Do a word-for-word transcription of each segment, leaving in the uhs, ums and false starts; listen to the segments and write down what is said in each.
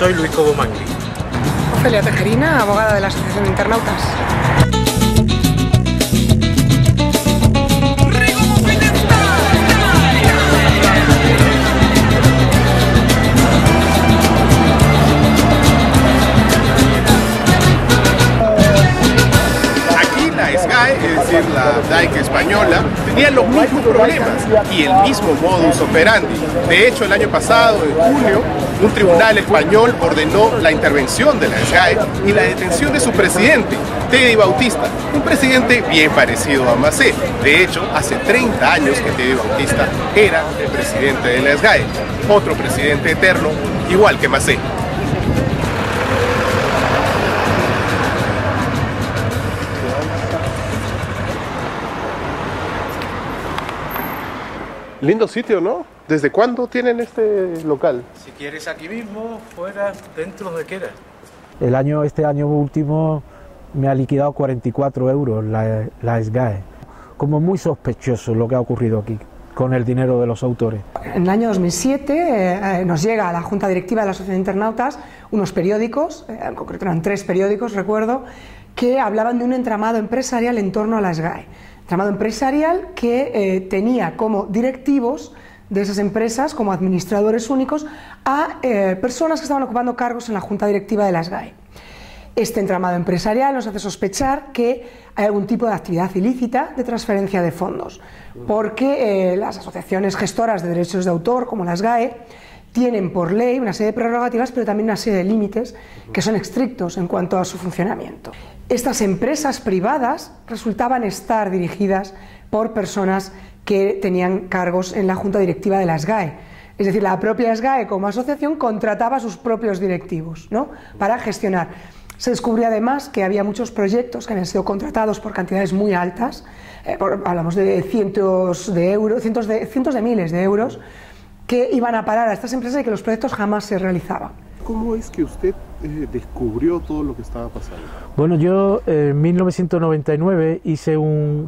soy Luis Cobo Mangui. Ofelia Tejerina, abogada de la Asociación de Internautas. Es decir, la DAIC española, tenía los mismos problemas y el mismo modus operandi. De hecho, el año pasado, en junio, un tribunal español ordenó la intervención de la SGAE y la detención de su presidente, Teddy Bautista, un presidente bien parecido a Macé. De hecho, hace treinta años que Teddy Bautista era el presidente de la SGAE, otro presidente eterno, igual que Macé. Lindo sitio, ¿no? ¿Desde cuándo tienen este local? Si quieres aquí mismo, fuera, dentro, donde quieras. El año, este año último me ha liquidado cuarenta y cuatro euros la, la SGAE. Como muy sospechoso lo que ha ocurrido aquí con el dinero de los autores. En el año dos mil siete eh, nos llega a la Junta Directiva de la Asociación de Internautas unos periódicos, eh, en concreto eran tres periódicos, recuerdo, que hablaban de un entramado empresarial en torno a la SGAE. Entramado empresarial que eh, tenía como directivos de esas empresas, como administradores únicos, a eh, personas que estaban ocupando cargos en la Junta Directiva de la SGAE. Este entramado empresarial nos hace sospechar que hay algún tipo de actividad ilícita de transferencia de fondos, porque eh, las asociaciones gestoras de derechos de autor, como la SGAE, tienen por ley una serie de prerrogativas, pero también una serie de límites que son estrictos en cuanto a su funcionamiento. Estas empresas privadas resultaban estar dirigidas por personas que tenían cargos en la Junta Directiva de la SGAE. Es decir, la propia SGAE como asociación contrataba a sus propios directivos, ¿no?, para gestionar. Se descubrió además que había muchos proyectos que habían sido contratados por cantidades muy altas, eh, por, hablamos de cientos de euros, cientos de, cientos de miles de euros, que iban a parar a estas empresas y que los proyectos jamás se realizaban. ¿Cómo es que usted eh, descubrió todo lo que estaba pasando? Bueno, yo eh, en mil novecientos noventa y nueve hice un,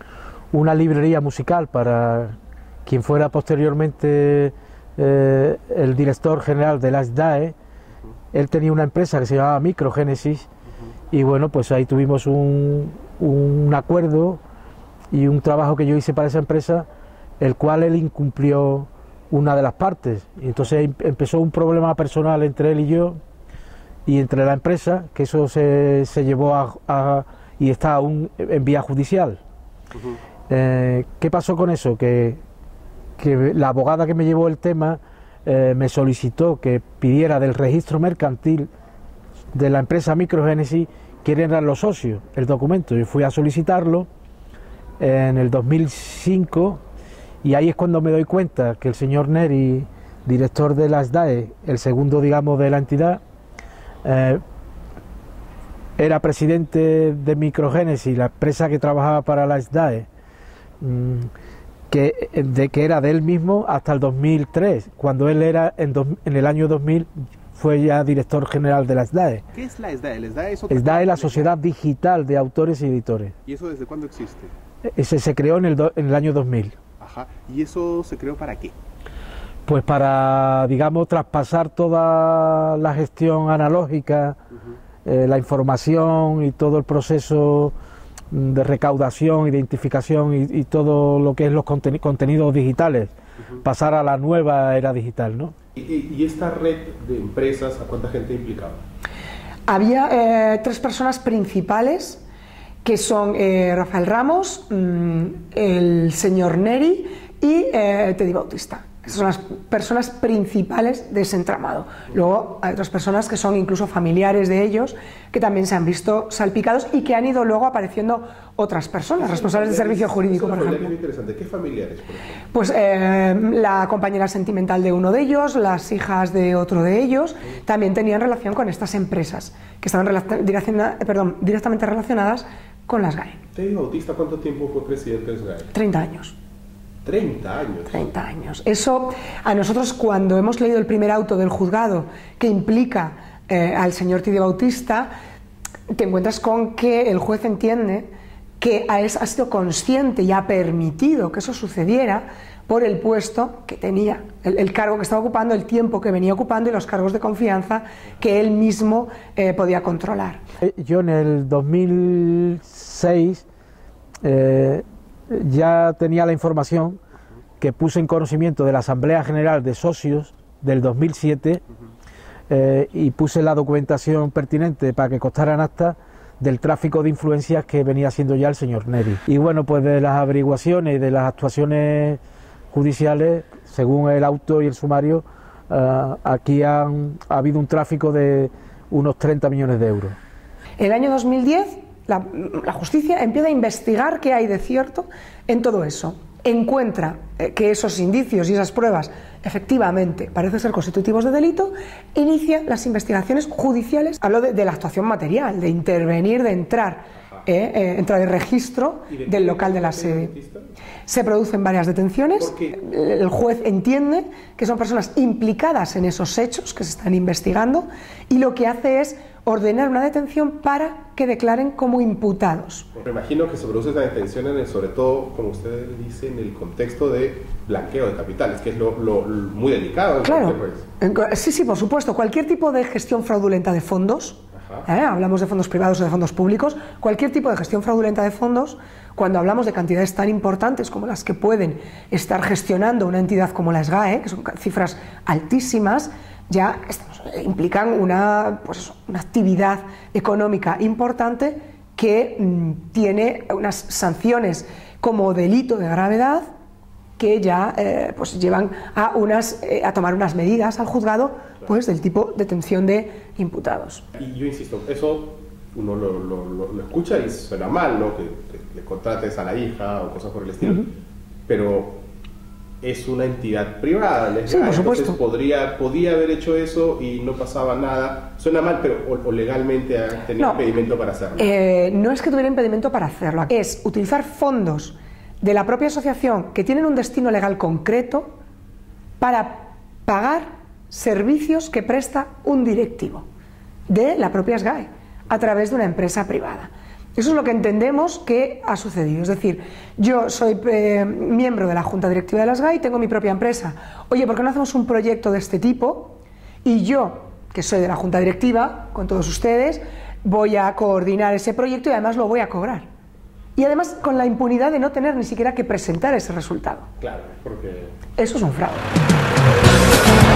una librería musical para quien fuera posteriormente eh, el director general de la SGAE. Uh-huh. Él tenía una empresa que se llamaba Microgénesis. Uh-huh. Y bueno, pues ahí tuvimos un, un acuerdo y un trabajo que yo hice para esa empresa, el cual él incumplió una de las partes, y entonces empezó un problema personal entre él y yo y entre la empresa, que eso se, se llevó a, a y está aún en vía judicial. Uh-huh. eh, ¿qué pasó con eso? Que, que la abogada que me llevó el tema eh, me solicitó que pidiera del registro mercantil de la empresa Microgénesis quiénes eran los socios, el documento. Yo fui a solicitarlo en el dos mil cinco. Y ahí es cuando me doy cuenta que el señor Neri, director de la SGAE, el segundo, digamos, de la entidad, eh, era presidente de Microgénesis, la empresa que trabajaba para la SGAE, mmm, que, de, que era de él mismo hasta el dos mil tres, cuando él era, en, dos, en el año dos mil, fue ya director general de la SGAE. ¿Qué es la SGAE? ¿La SGAE es otra SGAE es la Sociedad Digital de Autores y Editores. ¿Y eso desde cuándo existe? Ese se creó en el, do, en el año dos mil. Ajá. ¿Y eso se creó para qué? Pues para, digamos, traspasar toda la gestión analógica, uh-huh. eh, la información y todo el proceso de recaudación, identificación y, y todo lo que es los conteni contenidos digitales, uh-huh. pasar a la nueva era digital, ¿no? ¿Y, y esta red de empresas, a cuánta gente implicaba? Había eh, tres personas principales, que son eh, Rafael Ramos, mmm, el señor Neri y eh, Teddy Bautista. Esas son las personas principales de ese entramado. Luego hay otras personas que son incluso familiares de ellos, que también se han visto salpicados y que han ido luego apareciendo otras personas, responsables del servicio jurídico, por ejemplo. Muy interesante. ¿Qué familiares, por ejemplo? Pues eh, la compañera sentimental de uno de ellos, las hijas de otro de ellos, también tenían relación con estas empresas, que estaban relaciona perdón, directamente relacionadas con la SGAE. ¿Teddy Bautista cuánto tiempo fue presidente de SGAE? treinta años. treinta años. treinta años. Eso, a nosotros, cuando hemos leído el primer auto del juzgado que implica eh, al señor Teddy Bautista, te encuentras con que el juez entiende que ha, ha sido consciente y ha permitido que eso sucediera por el puesto que tenía, el, el cargo que estaba ocupando, el tiempo que venía ocupando y los cargos de confianza que él mismo eh, podía controlar. Yo en el dos mil seis eh, ya tenía la información que puse en conocimiento de la Asamblea General de Socios del dos mil siete eh, y puse la documentación pertinente para que constaran acta del tráfico de influencias que venía haciendo ya el señor Neri. Y bueno, pues de las averiguaciones y de las actuaciones judiciales, según el auto y el sumario, uh, aquí han, ha habido un tráfico de unos treinta millones de euros. En el año dos mil diez, la, la justicia empieza a investigar qué hay de cierto en todo eso. Encuentra eh, que esos indicios y esas pruebas efectivamente parecen ser constitutivos de delito, inicia las investigaciones judiciales. Hablo de, de la actuación material, de intervenir, de entrar, eh, eh, entrar en registro del local de la sede. Se producen varias detenciones, el juez entiende que son personas implicadas en esos hechos que se están investigando y lo que hace es ordenar una detención para que declaren como imputados. Me imagino que se producen estas detenciones sobre todo, como usted dice, en el contexto de blanqueo de capitales, que es lo, lo, lo muy delicado en claro, cualquier país. Sí, sí, por supuesto, cualquier tipo de gestión fraudulenta de fondos, ¿eh? Hablamos de fondos privados o de fondos públicos, cualquier tipo de gestión fraudulenta de fondos, cuando hablamos de cantidades tan importantes como las que pueden estar gestionando una entidad como la SGAE, que son cifras altísimas, ya implican una, pues eso, una actividad económica importante que mmm, tiene unas sanciones como delito de gravedad que ya eh, pues llevan a, unas, eh, a tomar unas medidas al juzgado pues, del tipo detención de imputados. Y yo insisto, eso uno lo, lo, lo, lo escucha y suena mal, ¿no? Que, que le contrates a la hija o cosas por el estilo, uh-huh. Pero es una entidad privada, ¿les? Sí, por supuesto. Entonces podría, podía haber hecho eso y no pasaba nada. Suena mal, pero o, o legalmente tenía no, impedimento para hacerlo. Eh, no es que tuviera impedimento para hacerlo, es utilizar fondos de la propia asociación que tienen un destino legal concreto para pagar servicios que presta un directivo de la propia SGAE a través de una empresa privada. Eso es lo que entendemos que ha sucedido. Es decir, yo soy eh, miembro de la Junta Directiva de la SGAE y tengo mi propia empresa. Oye, ¿por qué no hacemos un proyecto de este tipo? Y yo, que soy de la Junta Directiva, con todos ustedes, voy a coordinar ese proyecto y además lo voy a cobrar. Y además con la impunidad de no tener ni siquiera que presentar ese resultado. Claro, porque... Eso es un fraude.